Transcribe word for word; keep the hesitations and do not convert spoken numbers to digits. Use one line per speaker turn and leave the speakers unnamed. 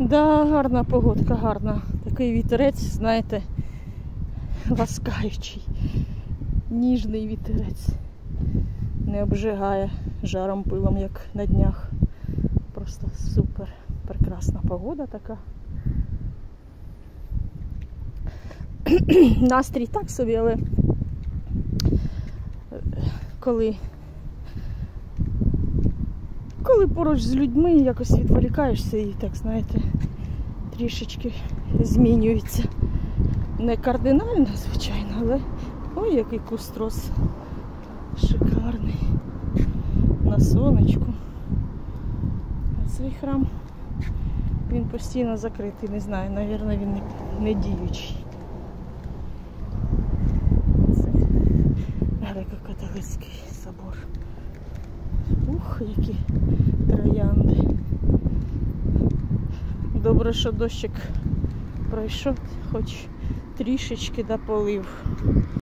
Да, гарна погодка, гарна. Такий вітерець, знаєте, ласкаючий. Ніжний вітерець. Не обжигає жаром пилом, як на днях. Просто супер. Прекрасна погода така. Настрій так собі, але коли коли поруч з людьми якось відволікаєшся і так, знаєте, трішечки змінюється. Не кардинально, звичайно, але ой, який куст роз шикарний. На сонечку. А цей храм, він постійно закритий, не знаю, мабуть, він не, не діючий. Це греко-католицький собор. Ух, які троянди. Добре, що дощик пройшов, хоч трішечки дополив.